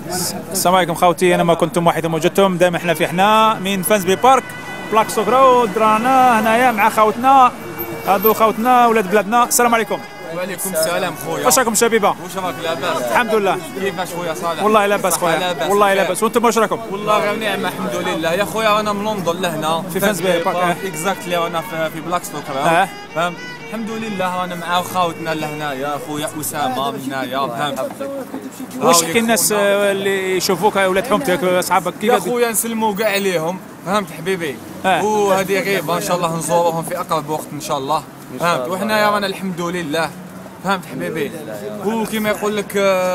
السلام عليكم خوتي، انا ما كنتم وحيد وجدتم، دائما احنا في من فانزبي بارك بلاك سوغرود، رانا هنايا مع خوتنا، هادو خوتنا ولاد بلادنا. السلام عليكم. وعليكم السلام خويا، واش راكم شبيبه؟ واش راك لاباس؟ الحمد لله. كيفاش خويا صالح؟ والله لاباس خويا، والله لاباس. وانتم واش راكم؟ والله غير نعمه الحمد لله يا خويا. انا من لندن لهنا في فانزبي بارك اكزاكتلي، وانا في بلاك سوغرود فهمت. الحمد لله انا مع خاوتنا لهنايا، خويا اسامه من هنايا فهمت. واش حكي الناس اللي يشوفوك ولاد حومتك اصحابك كيف يا خويا؟ نسلموا كاع عليهم فهمت حبيبي. وهذه غيبه ان شاء الله نزوروهم في اقرب وقت ان شاء الله فهمت. وحنايا رانا الحمد لله فهمت حبيبي. وكيما يقول لك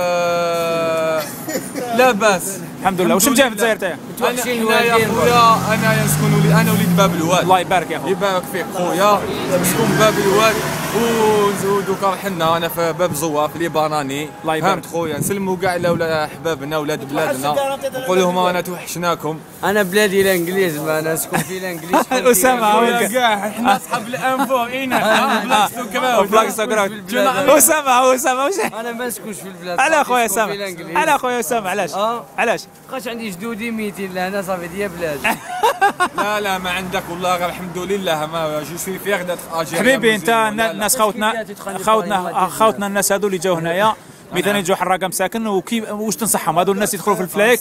لاباس الحمد لله. واش مجا في الجزائر تاعك؟ انا يا خويا انا نسكن انا وليد باب الواد. الله يبارك يا خويا. يبارك فيك خويا. نسكن باب الواد ودوكا رحنا انا في باب زوار في ليبراني فهمت خويا. نسلموا كاع على احبابنا ولاد بلادنا، نقول لهم انا توحشناكم. انا بلادي الانجليز، ما انا نسكن في الانجليز. اسامه كاع احنا اصحاب الانفو هنا بلاك سوغرود. اسامه واش انا ما نسكنش في البلاد. على خويا اسامه، على خويا اسامه علاش؟ علاش؟ بقاش عندي جدودي ميتين لهنا صافي ديال بلاد. لا ما عندك والله غير الحمد لله. ما جو سوي فيغ دات اجي حبيبي. انت الناس خوتنا الناس هذو اللي جاو هنايا مثلا يجوا حراقه مساكن، واش تنصحهم هذو الناس يدخلوا في الفلايك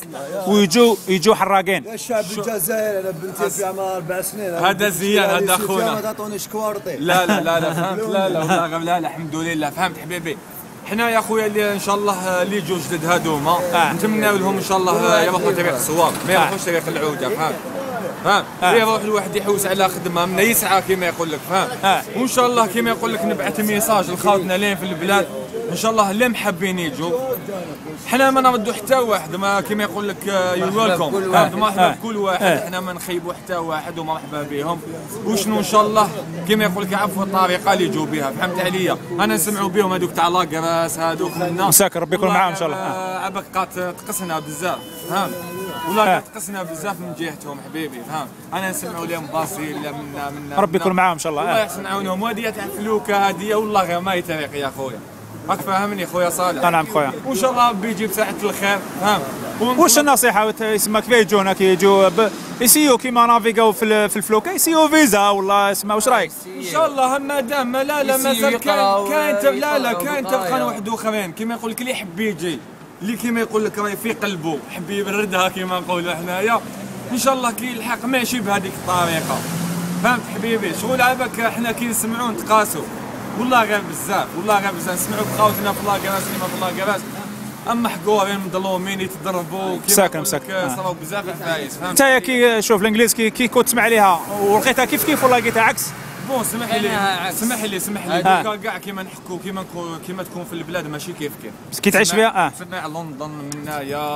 ويجوا حراقين؟ الشعب الجزائري، انا بنتي في عمرها 4 سنين. هذا زيان هذا خونا. ما تعطونيش كوارطي. لا فهمت. لا والله لا الحمد لله فهمت حبيبي. حنا يا خويا اللي ان شاء الله اللي يجوا جدد هذوما نتمناو لهم ان شاء الله يروحوا طريق الصواب، ما يروحوش طريق العوده فهمت. يروح الواحد يحوس على خدمه من يسعى كما يقول لك فهمت. وان شاء الله كما يقول لك نبعث ميساج لخاوتنا لين في البلاد ان شاء الله اللي محبين يجوا. حنا ما نردوا حتى واحد، ما كما يقول لك يو ويلكم مرحبا بكل واحد. حنا ما نخيبوا حتى واحد ومرحبا بهم. وشنو ان شاء الله كما يقول لك يعرفوا الطريقه اللي يجوا بها فهمت عليا. انا نسمعوا بهم هذوك تاع لاكراس هذوك منا مساك ربي يكون معاهم ان شاء الله. عباك تقصنا بزاف فهمت. ولا تقصنا بزاف من جهتهم حبيبي فهمت. انا نسمعوا لهم باصيل من ربي يكون معاهم ان شاء الله. الله يحسن عونهم. وهذه تاع فلوكه هذه والله غير ما يتريق يا خويا. راك فاهمني خويا صالح؟ نعم خويا. وان شاء الله ربي يجيب ساعه الخير فهمت. واش النصيحه يسمى كيف يجوا هنا كي يجوا يسيو كيما نافيغاو في الفلوكه يسيو فيزا والله اسمع واش رايك؟ ان شاء الله مادام لا مازال كاين كاين تلقى واحد اخرين كيما يقول لك اللي يحب يجي، اللي كيما يقول لك راهي في قلبه حب يبردها كيما نقولوا حنايا ان شاء الله كي يلحق ماشي بهذيك الطريقه فهمت حبيبي. شغل عباك حنا كي نسمعوا نتقاسوا والله غير بزاف نسمعوا بخاوتنا في لاكراس كيما في لاكراس اما حقورين مظلومين يتضربوا كيما صراو بزاف الفايز فهمت. انت كي شوف الانجليز كي كنت تسمع عليها ولقيتها كيف ولا لقيتها عكس؟ بون سمح لي دوكا كاع كيما نحكوا كيما تكون في البلاد ماشي كيف كي تعيش فيها سمع لندن منايا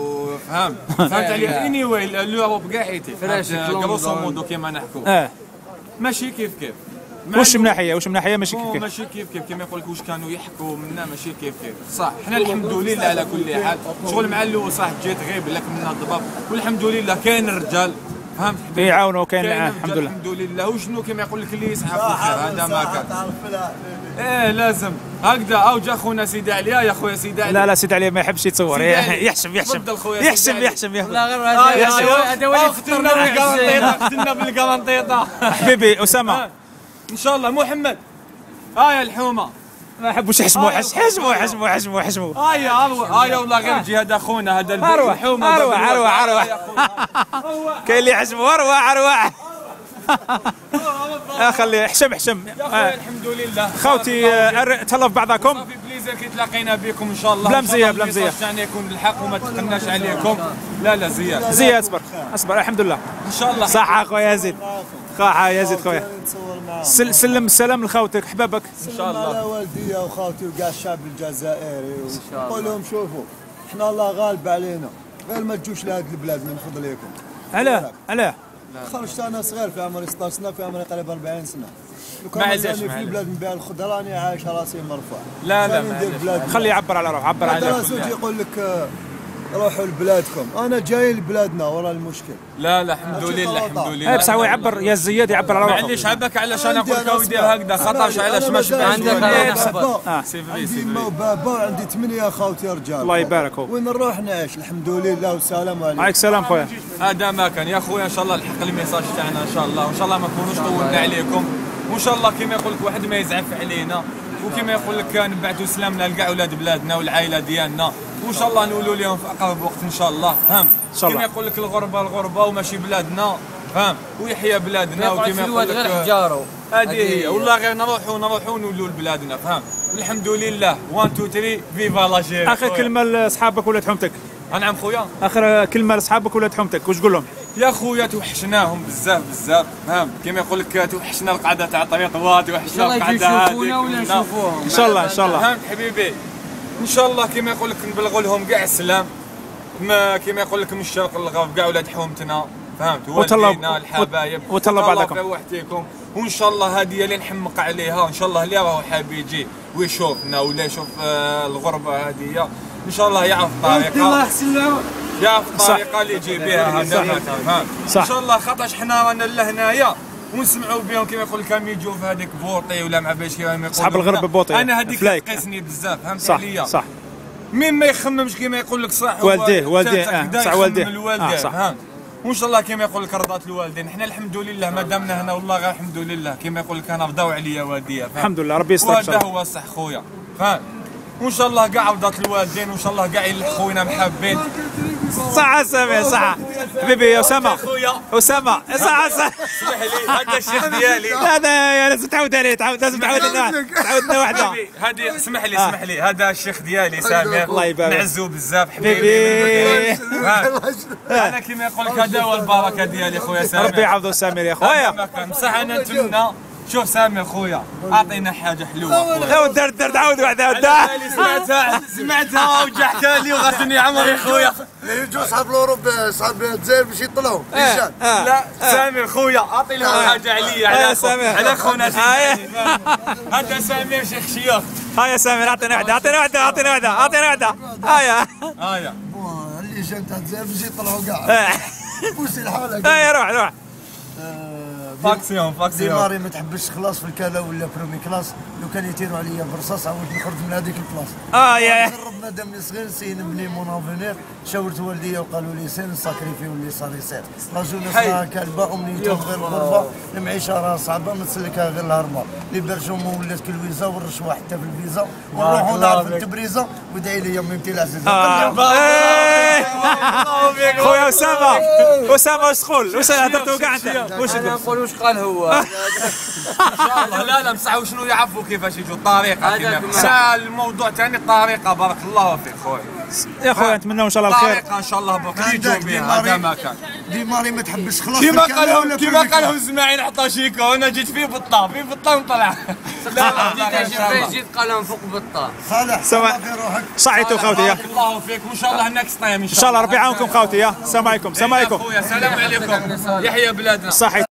فهمت علي. اني واي لوروب كاع حيتي كروسو مودو كيما نحكوا ماشي كيف واش من ناحيه ماشي كيف كيما يقول لك واش كانوا يحكوا منا ماشي كيف صح. حنا الحمد لله على كل حال. شغل مع اللي صح جيت غيب لك منا الضباب والحمد لله كاين الرجال فهمت يعاونوا كاين الحمد لله. وشنو كيما يقول لك اللي يسعى في الخير هذا ما كان. لازم هكذا. او جا خونا سيدي عليا يا خويا سيدي عليا. لا سيدي عليا ما يحبش يتصور يحشم لا غير هذا ولي فتنا بالقرنطيطه حبيبي اسامه ان شاء الله. محمد يا الحومه ما يحبوش يحشموا حشموا هيا والله غير جي هذا خونا هذا الحومه اروع كاين اللي يحشموا اروع خليه احشم يا خويا الحمد لله. خوتي تهلاو في بعضكم. صافي بليزير كي تلاقينا بكم ان شاء الله. بلا مزيه يعني يكون الحق وما تقلناش عليكم. لا زياد اصبر الحمد لله ان شاء الله. صح خويا يزيد خويا سلم السلام لخوتك حبابك ان شاء الله. على والديا وخاوتي وكاع الشعب الجزائري قول لهم شوفوا حنا الله غالب علينا، غير ما تجوش لهاد البلاد من فضلكم. علاه خرجت انا صغير في عمري 16 سنه، في عمري قريب 40 سنه. ما علاش في البلاد نبيع الخضره راني عايش راسي مرفوع. لا خليه يعبر على روحه. عبر على راسو يقول لك روحوا لبلادكم. انا جاي لبلادنا ورا المشكل. لا الحمد لله الحمد لله. بصح هو يعبر يا الزياد يعبر على روحه. معليش عباك علاش انا نقول لك اودي هكذا خاطرش علاش ما شبعش. عندي امه وبابا وعندي 8 اخوتي رجال. الله يبارك. وين نروح نعيش؟ الحمد لله والسلام عليكم. عليك السلام خويا. هذا ما كان يا خويا ان شاء الله الحق الميساج تاعنا ان شاء الله، وان شاء الله ما نكونوش طولنا عليكم، وان شاء الله كما يقول لك واحد ما يزعف علينا، وكما يقول لك نبعثوا سلامنا لكاع ولاد بلادنا والعائله ديالنا، وان شاء الله نولوا لهم في اقرب وقت ان شاء الله. فهم كما يقول لك الغربه وماشي بلادنا، فهم ويحيى بلادنا. وكما يقول لك هذه هي والله غير نروحوا نولوا لبلادنا. فهم الحمد لله. 1 2 3 فيفا لاجيري. اخر كلمه لاصحابك ولاد حومتك. نعم خويا. اخر كلمه لاصحابك ولاد حومتك واش تقول لهم؟ يا خويا توحشناهم بزاف فهم كما يقول لك توحشنا القعده تاع الطريق توحشنا القعده هذيك ولا نشوفوهم ان شاء الله ان شاء الله. فهمت حبيبي ان شاء الله كما يقول لك نبلغوا لهم كاع السلام، ما كما يقول لك من الشرق للغرب كاع ولاد حومتنا، فهمت والدينا الحبايب وتهلا بعضكم في وحديكم. وان شاء الله هذه اللي نحمق عليها ان شاء الله اللي راهو حاب يجي ويشوفنا ولا يشوف الغربه هذه ان شاء الله يعرف الطريقه، الله يحسن له يعرف الطريقه اللي يجي بها. هذا ما تفهم ان شاء الله خاطرش حنا رانا لهنايا ونسمعوا بهم كما يقول لك يجوا في هذيك بوطي ولا مع باش كما يقولوا صحاب الغرب بوطي. انا هذيك تقيسني بزاف فهمت عليا. صح مين ما يخممش كما يقول لك صح والديه صح والديه فهمت. وان شاء الله كما يقول لك رضات الوالدين. احنا الحمد لله ما دامنا هنا والله غير الحمد لله كما يقول لك انا رضاو عليا والديا. الحمد لله ربي يستر. وهذا هو صح خويا فهمت. وان شاء الله كاع رضات الوالدين وان شاء الله كاع خوينا محبين. صح سامي صح حبيبي يا اسامه اسامه صح اسمح لي هذا الشيخ ديالي. هذا لازم تعود عليه لازم تعودنا وحده. هذه اسمح لي هذا الشيخ ديالي سامي الله يبارك نعزو بزاف حبيبي. انا كما يقول لك هذا هو البركه ديالي خويا سامي. ربي يعوضو سامي يا خويا. بصح انا نتمنى شوف سامي خويا اعطينا حاجه حلوه. درت عاود وحده سمعتها وجحتها لي وغسلني عمري خويا. يجوا صحاب الاوروب صحاب الجزائر باش يطلعوا لا سامي خويا اعطي لهم حاجه عليا على خونا هذا سامي شيخ شيوخ. ها يا سامي اعطينا وحده هيا اللي جا تاع الجزائر باش يطلعوا كاع بوسي الحاله. هيا روح فاكسيون ديماري ما تحبش خلاص في الكالا ولا برومي كلاس. لو كان يطيروا عليا برصاص عاود نخرج من هذيك البلاصه. يا نقرب مادامني صغير نسينا بلي مون افونير. شاورت والديا وقالوا لي سير نساكريفيو اللي صار يصير. راجل صغار كلبه امنيتهم غير الغربه، المعيشه راه صعبه ما تسلكها غير الهربه. لي برشومو ولات كلويزا والرشوه حتى في الفيزا ونروحوا نعرف التبريزه وادعي لي يمتي العزيزه. خويا اسامه واش تقول؟ واش هضرتوا كاع انت؟ واش نقول واش قال هو؟ ان شاء الله لا بصح شنو يعرفوا كيفاش يجوا الطريقه كما الموضوع ثاني الطريقه. بارك الله فيك خويا. يا خويا نتمنى ان شاء الله الخير. الطريقه ان شاء الله بوك يجوا بها. هذا ما كان ديماري ما تحبش خلاص كما قالهم الزماعين حطوا شيكو انا جيت في بطه ونطلع. لا جيت قالهم فوق بطه صالح سواء صحيتوا خوتي. بارك الله فيك وان شاء الله نكست تايم ان شاء الله ربي يعاونكم خوتي. السلام عليكم. السلام عليكم يحيى بلادنا. صحيح.